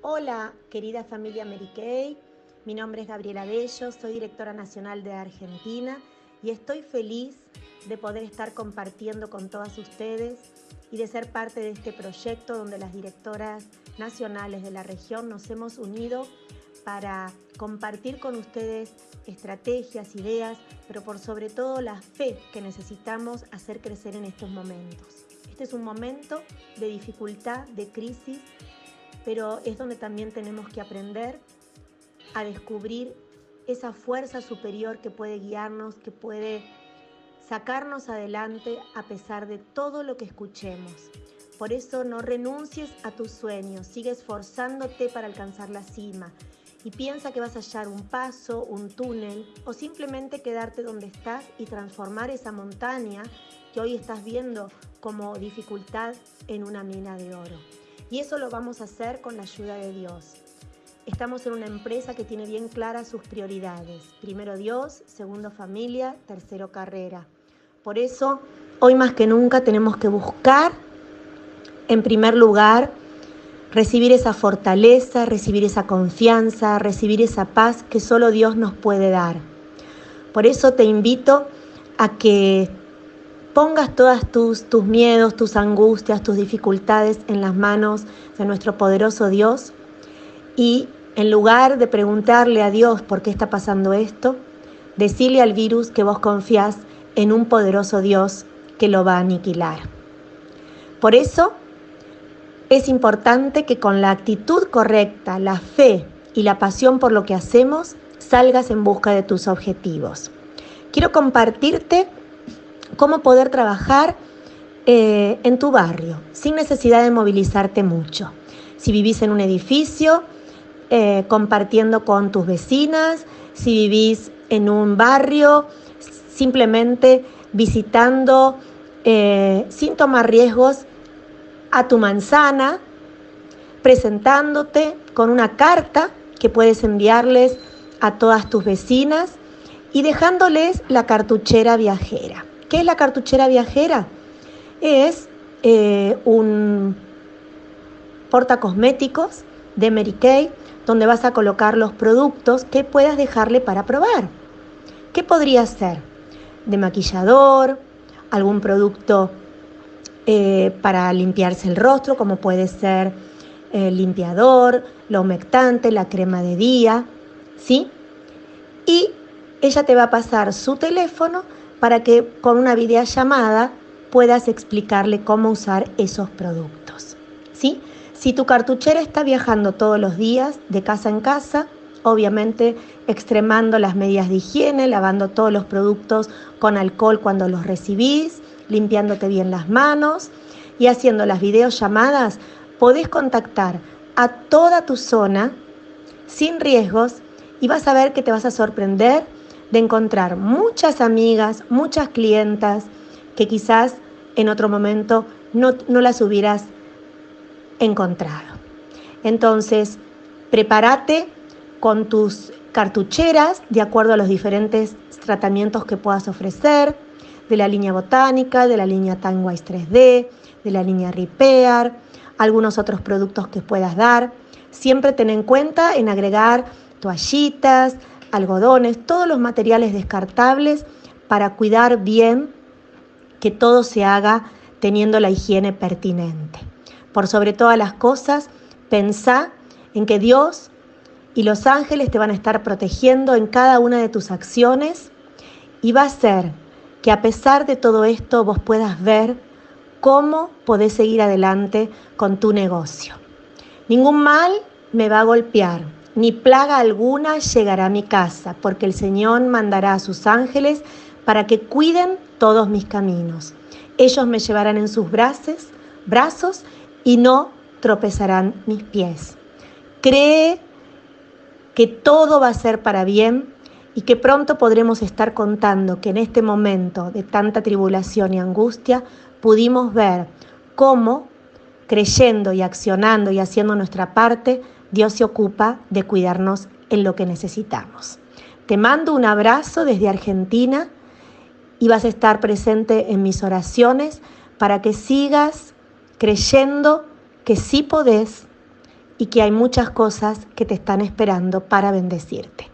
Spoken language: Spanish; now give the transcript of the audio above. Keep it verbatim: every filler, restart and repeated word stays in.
Hola, querida familia Mary Kay. Mi nombre es Gabriela Bello, soy directora nacional de Argentina y estoy feliz de poder estar compartiendo con todas ustedes y de ser parte de este proyecto donde las directoras nacionales de la región nos hemos unido para compartir con ustedes estrategias, ideas, pero por sobre todo la fe que necesitamos hacer crecer en estos momentos. Este es un momento de dificultad, de crisis, pero es donde también tenemos que aprender a descubrir esa fuerza superior que puede guiarnos, que puede sacarnos adelante a pesar de todo lo que escuchemos. Por eso no renuncies a tus sueños, sigue esforzándote para alcanzar la cima y piensa que vas a hallar un paso, un túnel o simplemente quedarte donde estás y transformar esa montaña que hoy estás viendo como dificultad en una mina de oro. Y eso lo vamos a hacer con la ayuda de Dios. Estamos en una empresa que tiene bien claras sus prioridades. Primero Dios, segundo familia, tercero carrera. Por eso, hoy más que nunca tenemos que buscar, en primer lugar, recibir esa fortaleza, recibir esa confianza, recibir esa paz que solo Dios nos puede dar. Por eso te invito a que pongas todas tus, tus miedos, tus angustias, tus dificultades en las manos de nuestro poderoso Dios y en lugar de preguntarle a Dios por qué está pasando esto, decile al virus que vos confías en un poderoso Dios que lo va a aniquilar. Por eso es importante que con la actitud correcta, la fe y la pasión por lo que hacemos, salgas en busca de tus objetivos. Quiero compartirte cómo poder trabajar eh, en tu barrio sin necesidad de movilizarte mucho. Si vivís en un edificio, eh, compartiendo con tus vecinas, si vivís en un barrio, simplemente visitando eh, sin tomar riesgos a tu manzana, presentándote con una carta que puedes enviarles a todas tus vecinas y dejándoles la cartuchera viajera. ¿Qué es la cartuchera viajera? Es eh, un portacosméticos de Mary Kay donde vas a colocar los productos que puedas dejarle para probar. ¿Qué podría ser? De maquillador, algún producto eh, para limpiarse el rostro, como puede ser el limpiador, la humectante, la crema de día, ¿sí? Y ella te va a pasar su teléfono para que con una videollamada puedas explicarle cómo usar esos productos, ¿sí? Si tu cartuchera está viajando todos los días de casa en casa, obviamente extremando las medidas de higiene, lavando todos los productos con alcohol cuando los recibís, limpiándote bien las manos y haciendo las videollamadas, podés contactar a toda tu zona sin riesgos y vas a ver que te vas a sorprender de encontrar muchas amigas, muchas clientas que quizás en otro momento no, no las hubieras encontrado. Entonces, prepárate con tus cartucheras de acuerdo a los diferentes tratamientos que puedas ofrecer, de la línea botánica, de la línea Timewise tres D, de la línea Repair, algunos otros productos que puedas dar. Siempre ten en cuenta en agregar toallitas, algodones, todos los materiales descartables para cuidar bien que todo se haga teniendo la higiene pertinente. Por sobre todas las cosas, pensá en que Dios y los ángeles te van a estar protegiendo en cada una de tus acciones y va a ser que a pesar de todo esto vos puedas ver cómo podés seguir adelante con tu negocio. Ningún mal me va a golpear, ni plaga alguna llegará a mi casa, porque el Señor mandará a sus ángeles para que cuiden todos mis caminos. Ellos me llevarán en sus brazos, brazos y no tropezarán mis pies. Cree que todo va a ser para bien y que pronto podremos estar contando que en este momento de tanta tribulación y angustia pudimos ver cómo, creyendo y accionando y haciendo nuestra parte, Dios se ocupa de cuidarnos en lo que necesitamos. Te mando un abrazo desde Argentina y vas a estar presente en mis oraciones para que sigas creyendo que sí podés y que hay muchas cosas que te están esperando para bendecirte.